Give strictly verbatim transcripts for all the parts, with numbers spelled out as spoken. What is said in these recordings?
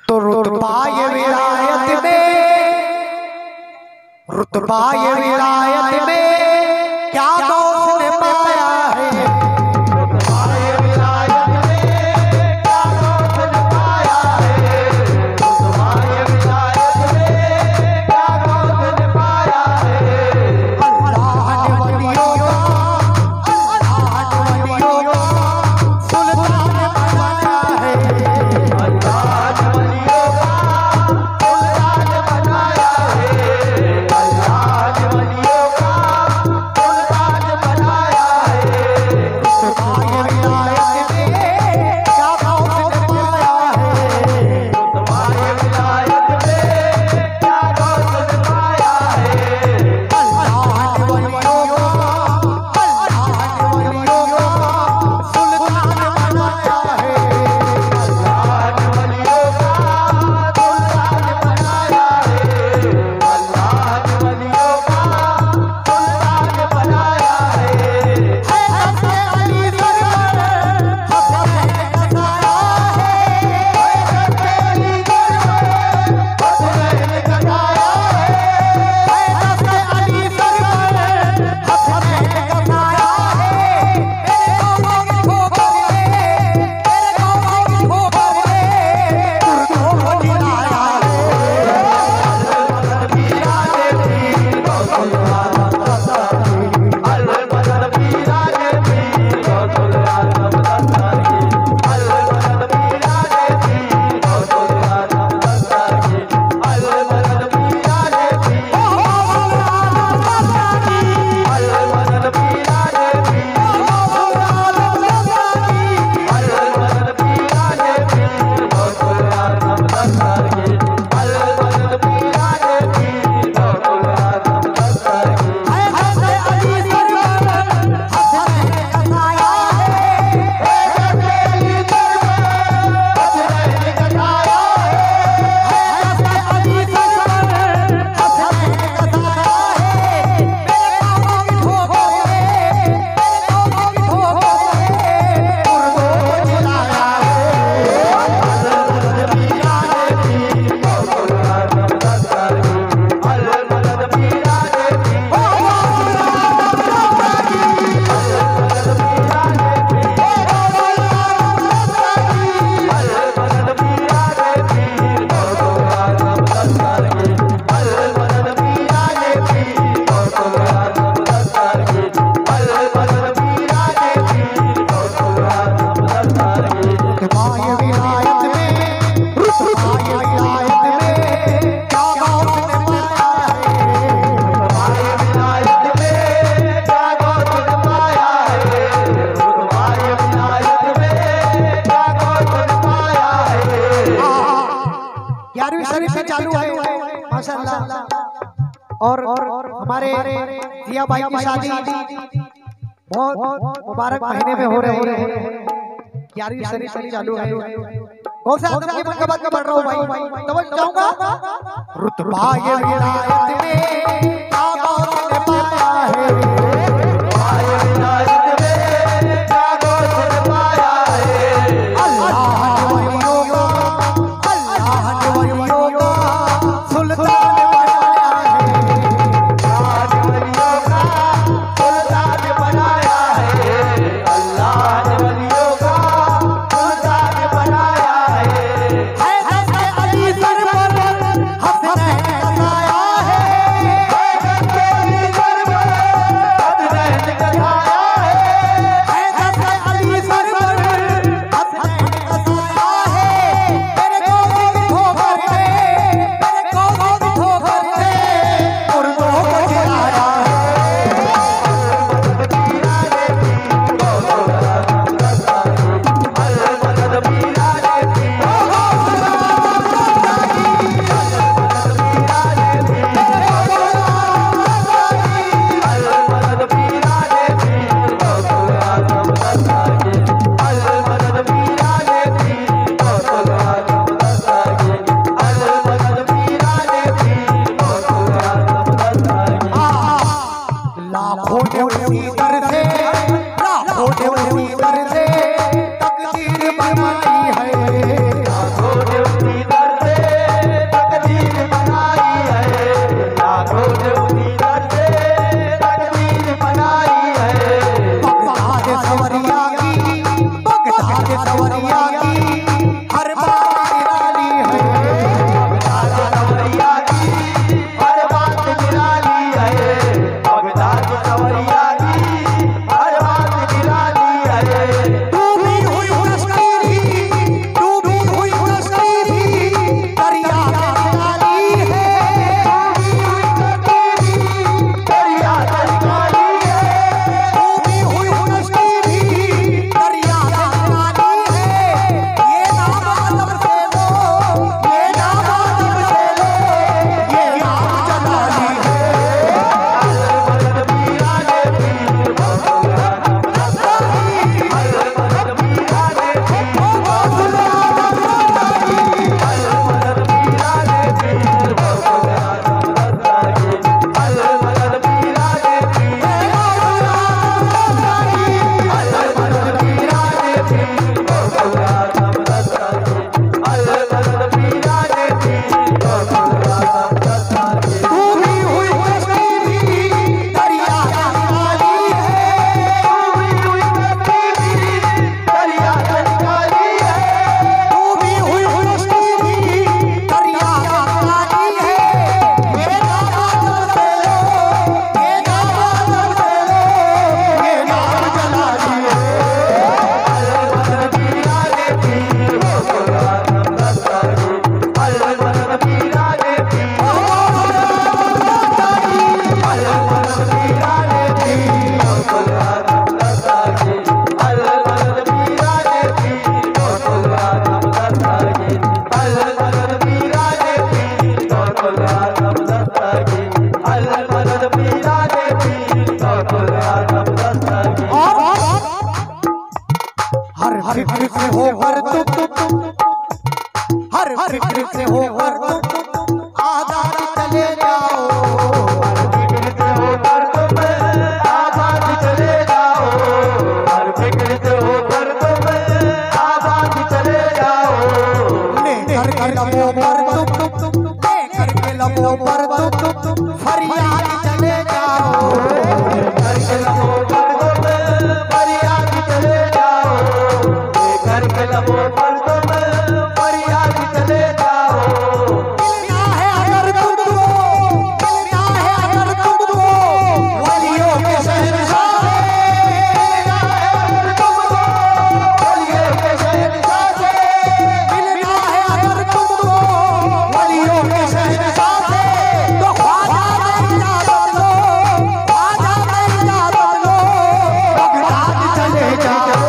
तो रुतबा ये विलायत में, रुतबा ये विलायत में क्या गौस ने पाया है। रुतबा ये विलायत में क्या गौस ने पाया है। रुतबा ये विलायत में क्या गौस ने पाया है। अल्लाह ने वलियों का, अल्लाह ने वलियों का सुल्तान बनाया है। अल्लाह ने वलियों का सुल्तान बनाया है। अल्लाह ने वलियों का सुल्तान बनाया है। रुतबा ये विलायत में क्या गौस ने पाया है। रुतबा ये विलायत में क्या गौस ने पाया है। अल्लाह ने वलियों का, अल्लाह ने वलियों का सुल्तान बनाया है। अल्लाह ने वलियों का सुल्तान बनाया है। अल्लाह ने वलियों का सुल्तान बनाया है। है हस्ते अली सरवर हसनैन कसाया है। है हस्ते अली सरवर हसनैन कसाया है। है हस्ते अली सरवर हसनैन कसाया है। मेरे कौमों की ठोकर ने, मेरे कौमों की ठोकर ने तुर्कों को जिलाया है। रुतबा ये विलायत में, रुतबा ये विलायत में क्या गौस ने पाया है। रुतबा ये विलायत में क्या गौस ने पाया है। रुतबा ये विलायत में क्या गौस ने पाया है। ग्यारहवीं शरीफ से चालू है माशाअल्लाह। और हमारे जिया भाई की शादी बहुत मुबारक महीने में हो रहे हैं। ग्यारहवीं शरीफ से चालू है। कौन सा आदम की मुनकबात में पढ़ रहा हूँ भाई, तवज्जो चाहूंगा। रुतबा ये विलायत में क्या गौस ने पाया है। रुतबा ये विलायत में क्या गौस ने पाया है। अल्लाह ने वलियों का, अल्लाह ने वलियों का सुल्तान बनाया है। अल्लाह ने वलियों का सुल्तान बनाया है। अल्लाह ने वलियों का सुल्तान बनाया है। है हस्ते अली सरवर हसनैन कसाया है। है हर फिक्र से होकर तुम आजाद चले जाओ, हर फिक्र से होकर तुम आजाद चले जाओ, हर फिक्र से होकर तुम आजाद चले जाओ। लेकर के लबों पर तुम लेकर के लबों पर तुम फरियाद चले जाओ, लेकर के लबों पर तुम फरियाद चले जाओ, लेकर के लबों पर तुम फरियाद चले जाओ। मिलना है अगर तुमको, मिलना है अगर तुमको वलियों के शहंशाह से, मिलना है अगर तुमको वलियों के शहंशाह से, मिलना है अगर तुमको वलियों के शहंशाह से, तो ख्वाजा में इजाजत लो, ख्वाजा में इजाजत लो, बगदाद चले जाओ।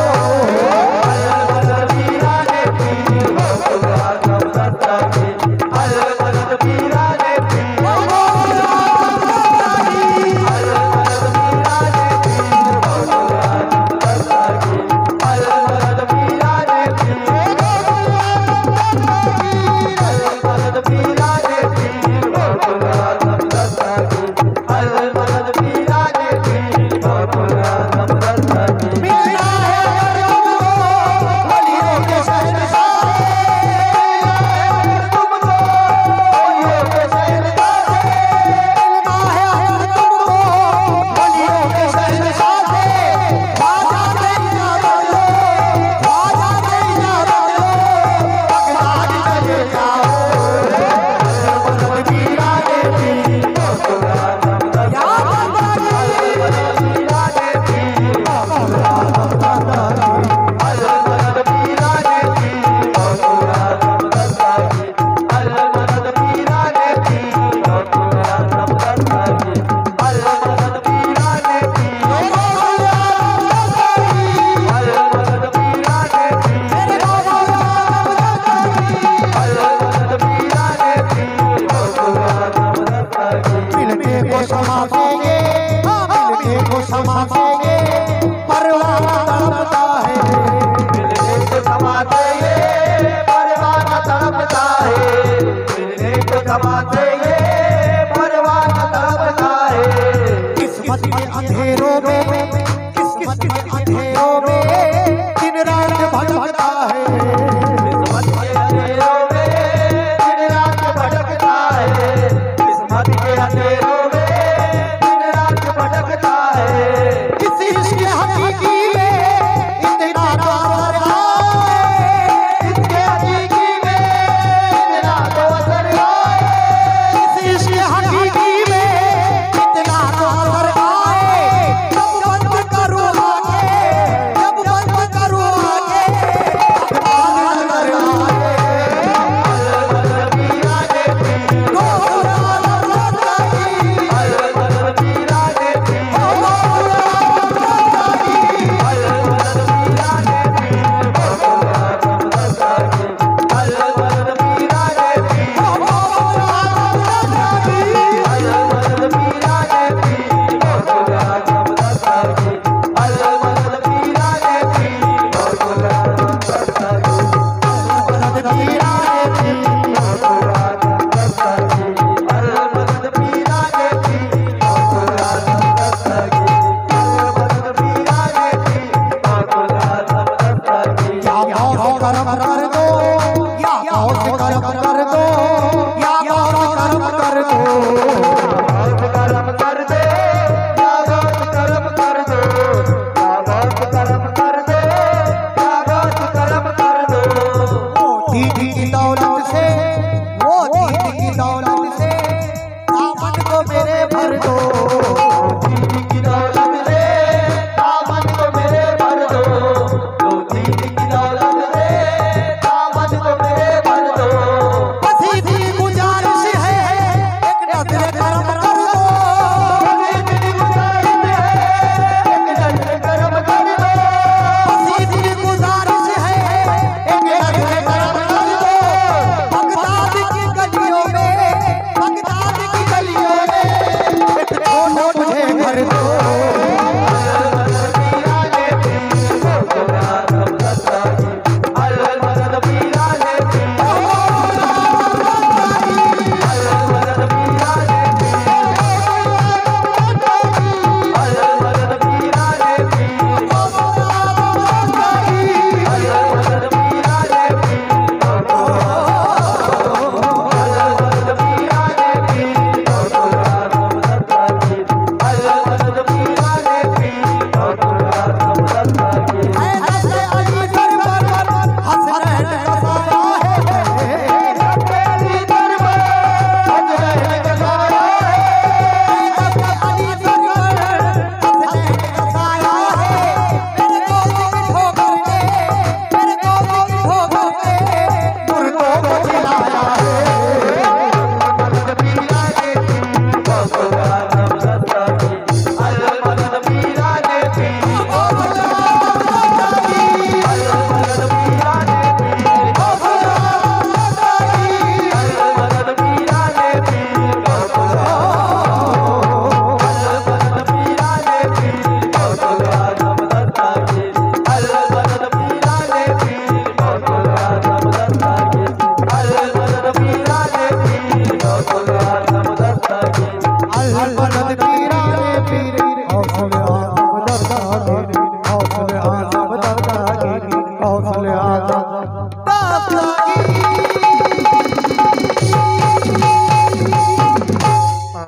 किस्मत के अंधेरों में, किस्मत के अंधेरों में दिन रात भटकता है, किस्मत के अंधेरों में दिन रात भटकता है, किस्मत के अंधेरों में दिन रात भटकता है। किसी इश्क़ हकीकी में इतना असर आए, इसके हकीकी में इतना तो असर आए, किसी इश्क़ हकीकी में इतना असर आए, जब बंद करो आगे, जब बंद करो आगे, अखबार नजर आए, गोरा लगा की, या गौस करम कर दो, या गौस करम कर